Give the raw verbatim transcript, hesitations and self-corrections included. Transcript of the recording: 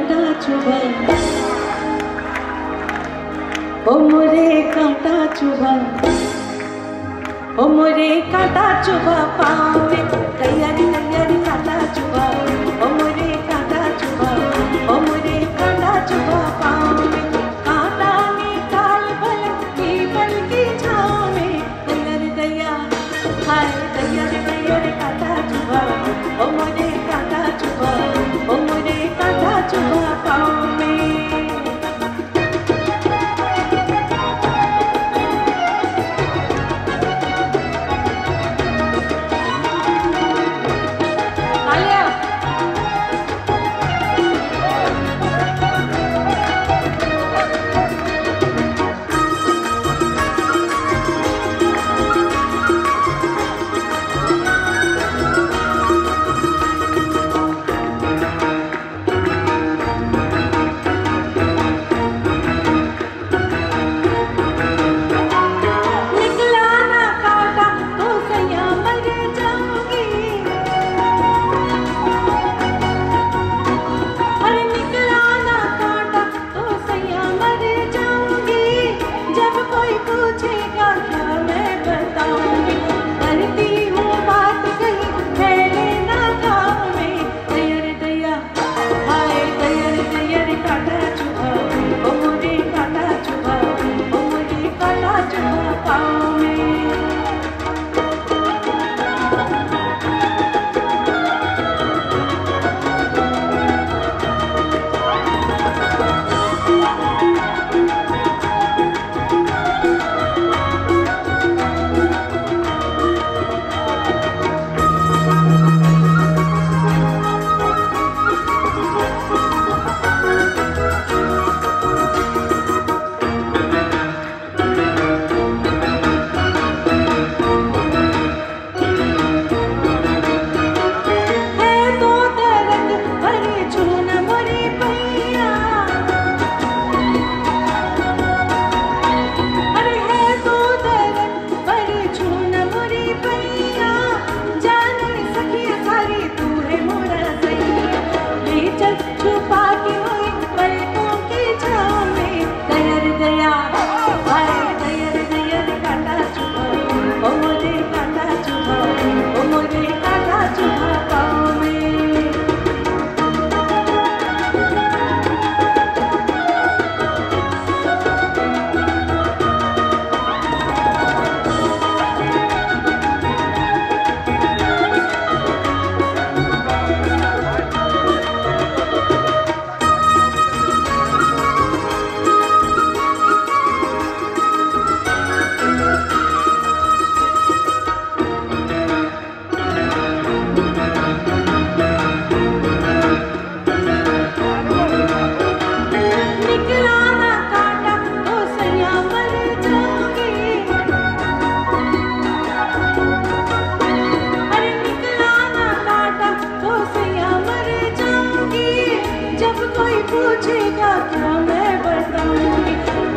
कांटा चुभा, ओ मोरे कांटा चुभा, ओ मोरे कांटा चुभा पाँव में, तैयारी तैयारी कांटा चुभा, ओ मोरे कांटा चुभा, ओ मोरे कांटा चुभा पाँव में, कांटा निकाल भल पीपल की छाँव में, तैयारी तैयार हाय तैयारी तैयारी कांटा चुभा, ओ मोरे कांटा चुभा, ओ मोरे कांटा चुभा पाँव में। कोई पूछेगा क्या मैं बताऊंगी।